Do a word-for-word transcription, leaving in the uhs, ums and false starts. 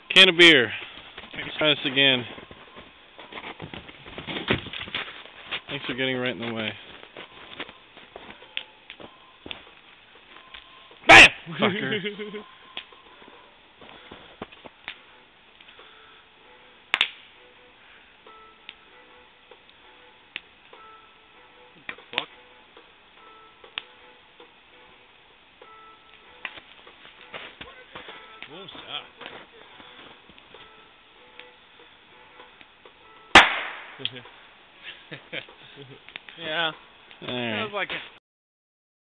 Can of beer. Try this again. Thanks for getting right in the way. BAM! Fucker. Fuck. What was that? Yeah. All right. That was like a